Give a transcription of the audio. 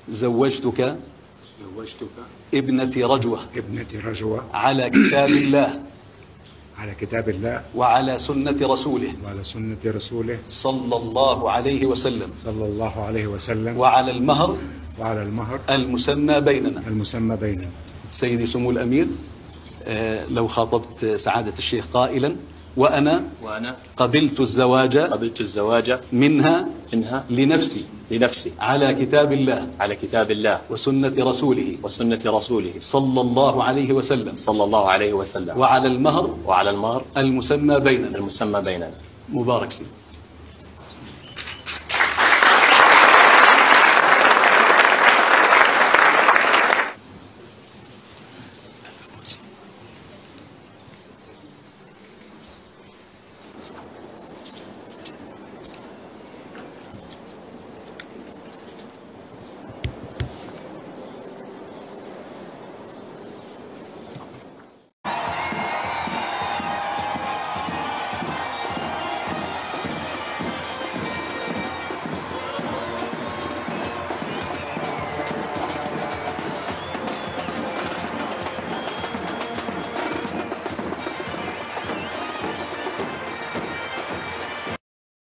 زوجتك ابنتي رجوة على كتاب الله وعلى سنة رسوله صلى الله عليه وسلم وعلى المهر المسمى بيننا. سيدي سمو الأمير، لو خاطبت سعادة الشيخ قائلا: وأنا قبلت الزواج منها لنفسي على كتاب الله وسنة رسوله صلى الله عليه وسلم وعلى المهر المسمى بيننا. مبارك سيدي.